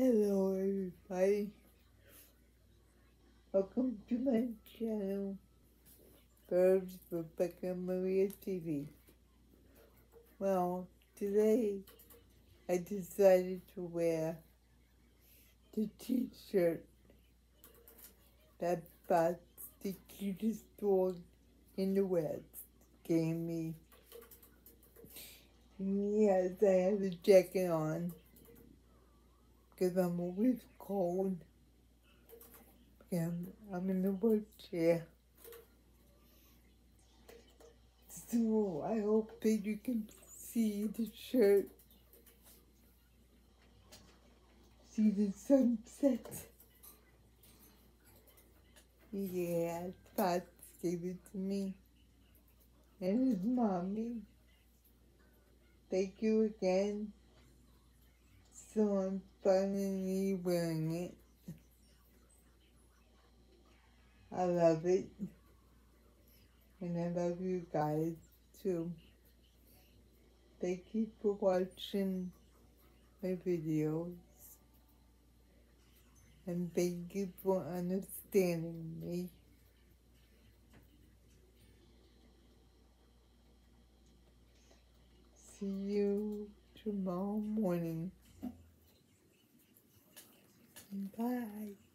Hello everybody, welcome to my channel, Birds Rebecca Maria TV. Well, today I decided to wear the t-shirt that Bart, the cutest dog in the West, gave me. Yes, I have a jacket on because I'm always cold. And I'm in the wheelchair. So I hope that you can see the shirt, see the sunset. Yeah, Pat gave it to me and his mommy. Thank you again. So I'm finally wearing it. I love it. And I love you guys too. Thank you for watching my videos. And thank you for understanding me. See you tomorrow morning. Bye.